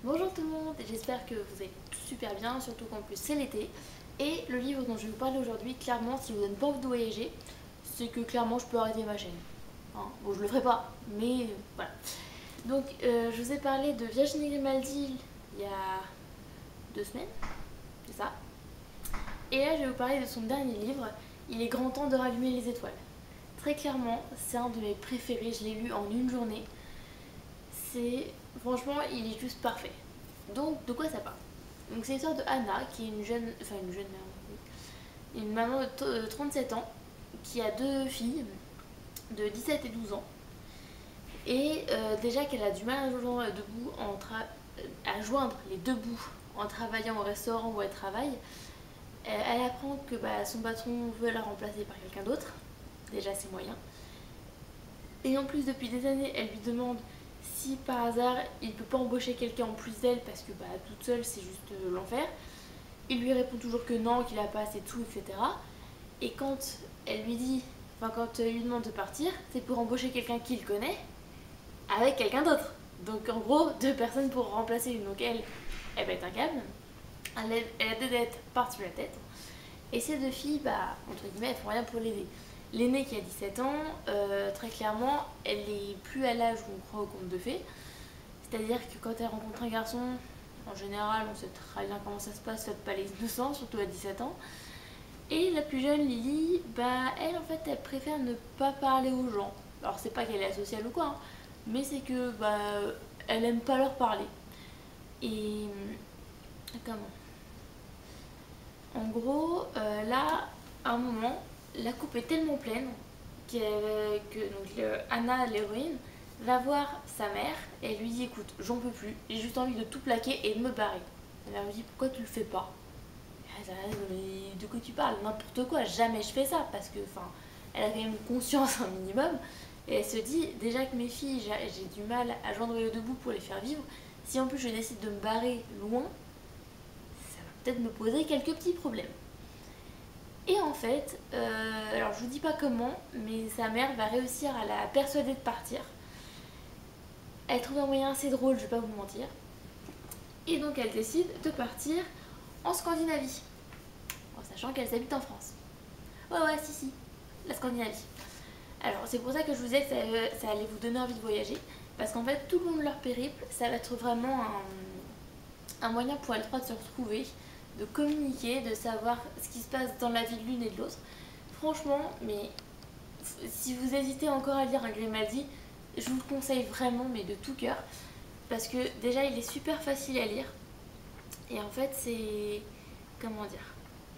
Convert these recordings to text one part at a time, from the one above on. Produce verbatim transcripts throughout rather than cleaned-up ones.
Bonjour tout le monde, j'espère que vous allez tous super bien, surtout qu'en plus c'est l'été. Et le livre dont je vais vous parler aujourd'hui, clairement, s'il vous donne pas envie de voyager, c'est que clairement je peux arrêter ma chaîne. Hein, bon, je le ferai pas, mais euh, voilà. Donc, euh, je vous ai parlé de Virginie Grimaldi il y a deux semaines, c'est ça. Et là, je vais vous parler de son dernier livre, Il est grand temps de rallumer les étoiles. Très clairement, c'est un de mes préférés, je l'ai lu en une journée. C'est... Franchement, il est juste parfait. Donc, de quoi ça parle? Donc, c'est l'histoire de Anna, qui est une jeune... Enfin, une jeune mère, une maman de trente-sept ans, qui a deux filles, de dix-sept et douze ans. Et euh, déjà qu'elle a du mal à joindre, debout en tra... à joindre les deux bouts en travaillant au restaurant où elle travaille, elle apprend que bah, son patron veut la remplacer par quelqu'un d'autre. Déjà, c'est moyen. Et en plus, depuis des années, elle lui demande si par hasard il peut pas embaucher quelqu'un en plus d'elle parce que bah, toute seule c'est juste euh, l'enfer. Il lui répond toujours que non, qu'il a pas assez de sous, et cetera. Et quand elle lui dit, enfin quand elle lui demande de partir, c'est pour embaucher quelqu'un qu'il connaît avec quelqu'un d'autre. Donc en gros, deux personnes pour remplacer une. Donc elle, elle pète un câble, elle, elle a des dettes par-dessus la tête. Et ces deux filles, bah, entre guillemets, elles font rien pour l'aider. L'aînée qui a dix-sept ans, euh, très clairement, elle est plus à l'âge où on croit au conte de fées. C'est-à-dire que quand elle rencontre un garçon, en général, on sait très bien comment ça se passe, faites pas les innocents, surtout à dix-sept ans. Et la plus jeune, Lily, bah, elle, en fait, elle préfère ne pas parler aux gens. Alors, c'est pas qu'elle est asociale ou quoi, hein, mais c'est que, bah, elle aime pas leur parler. Et... comment En gros, euh, là, à un moment, la coupe est tellement pleine que, que donc, le, Anna, l'héroïne, va voir sa mère et elle lui dit écoute, j'en peux plus, j'ai juste envie de tout plaquer et de me barrer. Elle lui dit pourquoi tu le fais pas? Elle dit mais de quoi tu parles? N'importe quoi, jamais je fais ça parce que, enfin, elle a quand même une conscience un minimum et elle se dit déjà que mes filles, j'ai du mal à joindre les deux bouts pour les faire vivre. Si en plus je décide de me barrer loin, ça va peut-être me poser quelques petits problèmes. Et en fait, euh, alors je vous dis pas comment, mais sa mère va réussir à la persuader de partir. Elle trouve un moyen assez drôle, je vais pas vous mentir. Et donc elle décide de partir en Scandinavie, en sachant qu'elle habite en France. Ouais ouais, si si, la Scandinavie. Alors c'est pour ça que je vous disais que ça, ça allait vous donner envie de voyager, parce qu'en fait tout le long de leur périple, ça va être vraiment un, un moyen pour elles trois de se retrouver, de communiquer, de savoir ce qui se passe dans la vie de l'une et de l'autre. Franchement, mais si vous hésitez encore à lire un Grimaldi, je vous le conseille vraiment, mais de tout cœur, parce que déjà il est super facile à lire, et en fait c'est... comment dire,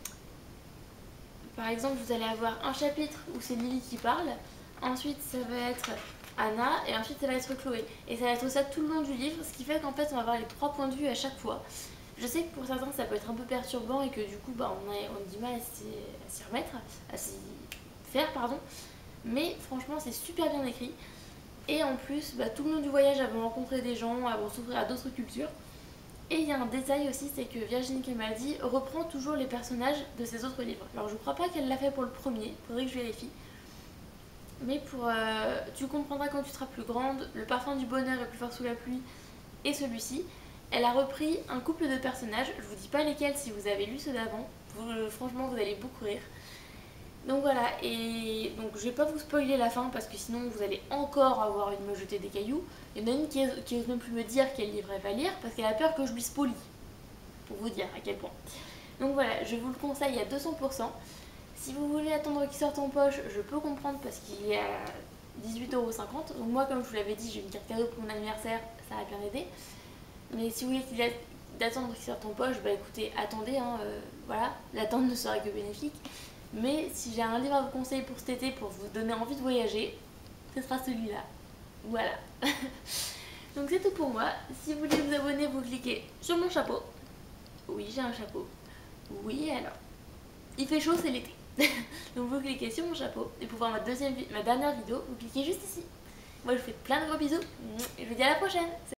par exemple vous allez avoir un chapitre où c'est Lily qui parle, ensuite ça va être Anna, et ensuite ça va être Chloé, et ça va être ça tout le long du livre, ce qui fait qu'en fait on va avoir les trois points de vue à chaque fois. Je sais que pour certains ça peut être un peu perturbant et que du coup bah, on, a, on a du mal à s'y remettre, à s'y faire pardon, mais franchement c'est super bien écrit. Et en plus, bah, tout le long du voyage, elles vont rencontrer des gens, elles vont s'ouvrir à d'autres cultures. Et il y a un détail aussi, c'est que Virginie Grimaldi reprend toujours les personnages de ses autres livres. Alors je crois pas qu'elle l'a fait pour le premier, faudrait que je vérifie. Mais pour euh, Tu comprendras quand tu seras plus grande, Le parfum du bonheur est plus fort sous la pluie et celui-ci, elle a repris un couple de personnages. Je vous dis pas lesquels si vous avez lu ceux d'avant, franchement vous allez beaucoup rire. Donc voilà, et donc je vais pas vous spoiler la fin parce que sinon vous allez encore avoir envie de me jeter des cailloux. Il y en a une qui, est, qui ose même plus me dire quel livre elle va lire parce qu'elle a peur que je lui spoilie, pour vous dire à quel point. Donc voilà, je vous le conseille à deux cents pour cent. Si vous voulez attendre qu'il sorte en poche, je peux comprendre parce qu'il est à dix-huit euros cinquante. Donc moi, comme je vous l'avais dit, j'ai une carte cadeau pour mon anniversaire, ça va bien aider. Mais si vous voulez d'attendre qu'il sorte en poche, bah écoutez, attendez, hein, euh, voilà, l'attente ne sera que bénéfique. Mais si j'ai un livre à vous conseiller pour cet été pour vous donner envie de voyager, ce sera celui-là. Voilà. Donc c'est tout pour moi. Si vous voulez vous abonner, vous cliquez sur mon chapeau. Oui, j'ai un chapeau. Oui, alors. Il fait chaud, c'est l'été. Donc vous cliquez sur mon chapeau et pour voir ma, deuxième, ma dernière vidéo, vous cliquez juste ici. Moi je vous fais plein de gros bisous et je vous dis à la prochaine.